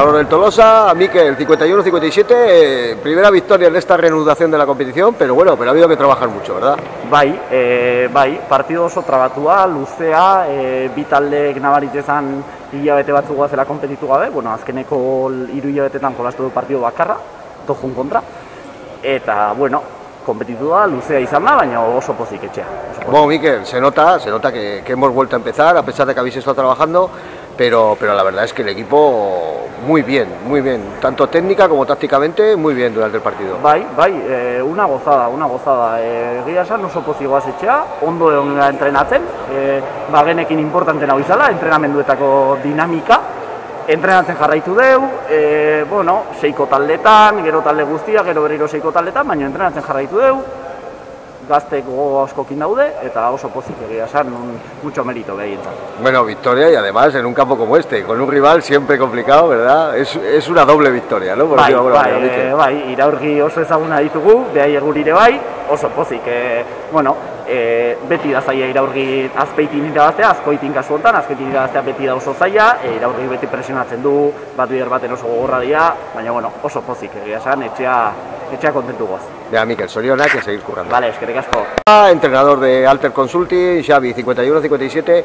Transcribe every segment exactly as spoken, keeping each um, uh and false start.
Ahora del Tolosa, a Mikel, cincuenta y uno cincuenta y siete, eh, primera victoria en esta reanudación de la competición, pero bueno, pero ha habido que trabajar mucho, ¿verdad? Bai, e, bai, partido oso trabatua, luzea, e, bi taldeek nabaritezan hilabete batzuk goazela konpetitu gabe, bueno, azkeneko hiru hilabetetan jolastu du partido bakarra, Tojun kontra, eta, bueno, kompetitu da, luzea izan da, baina oso pozik etxea. Oso pozik. Bueno, Mikel, se nota, se nota que, que hemos vuelto a empezar, a pesar de que habéis estado trabajando, pero, pero la verdad es que el equipo muy bien, muy bien, tanto técnica como tácticamente, muy bien durante el partido. Bai, bai, e, una gozada, una gozada. E, Egia esan oso pozik goaz etxea, ondo egon gara entrenatzen, e, bagenekin importantena izala, entrenamenduetako dinamika, entrenatzen jarraitu deu, e, bueno, seiko taldetan, gero talde guztia, gero berriro seiko taldetan, baina entrenatzen jarraitu deu, gaztek gogo askokin daude, eta oso pozik egia esan, un, mucho mérito behientzat. Bueno, victoria y además en un campo como este, con un rival siempre complicado, ¿verdad? Es, es una doble victoria, ¿no? Por Bai, decirlo de alguna bai, manera, e, bai, iraurgi oso ezaguna ditugu, behai egurire bai, oso pozik, e, bueno, e, beti da zaila iraurgi azpeitin irabaztea, azkoitin kasu honetan, azkoitin irabaztea beti da oso zaila, e, iraurgi beti presionatzen du, bat bider baten oso gogorra dira, baina, bueno, oso pozik, egia esan, etxea, etxea kontentu goaz. Ya, Mikel, sorionak y seguir currando. Vale, eskerrik asko. Entrenador de Alter Consulting, Xavi, cincuenta y uno cincuenta y siete.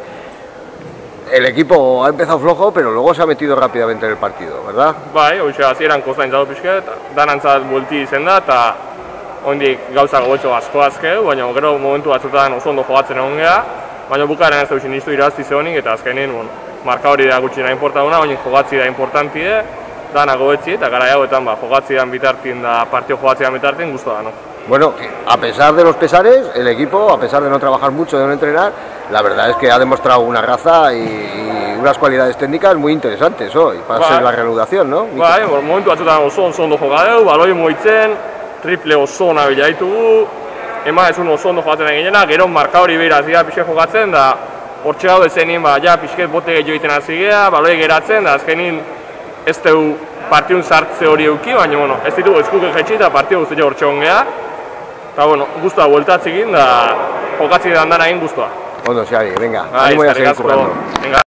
El equipo ha empezado flojo, pero luego se ha metido rápidamente en el partido, ¿verdad? Bai, hoxe hasieran kostaintzatu pixket, danantzat bulti izen da, eta ondik gauza gobetxo asko azkeu, baina gero momentu batzutan oso ondo jogatzen egon geha, baina bukaren ez duzen iztu irazti zehonik, eta azkenin, bueno, marka hori da gutxina importaduna, baina jogatzi da importantide, dana gobetzi, eta gara hauetan, ba, jogatzi dan bitartin da, partio jogatzi dan bitartin, guztu da, no? Bueno, a pesar de los pesares, el equipo, a pesar de no trabajar mucho, de no entrenar, la verdad es que ha demostrado una raza y, y unas cualidades técnicas muy interesantes hoy, para Bai. ser la reanudación, ¿no? Bai, momentu batzutan oso oso ondo jogadeu, baloi moitzen, triple oso nabila ditugu, ema ez un oso ondo jogatzen eginena, gero marka hori behiraz dira pixket jogatzen, da hortxe gaude zenin, ba, ja pixket bote gehiago egiten hasi geha, baloi geratzen, da azkenin ez teu partiun sartze hori euki, baina, bueno, ez ditugu eskuke jetxi eta partio guztia hortxe ongea, eta, bueno, guztua bueltatzekin, da jokatzi dan dana egin guztua. Ondo, Xavi, venga, Bai, ánimo y a eskerrik seguir asko. currando. Venga.